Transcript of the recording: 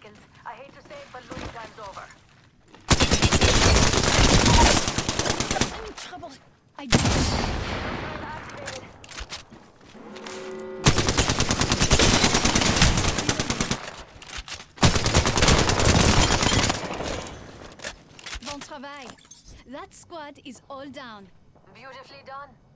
seconds. I hate to say it, but losing time's over. I'm in trouble. I did. Time activated. Bon travail. That squad is all down. Beautifully done.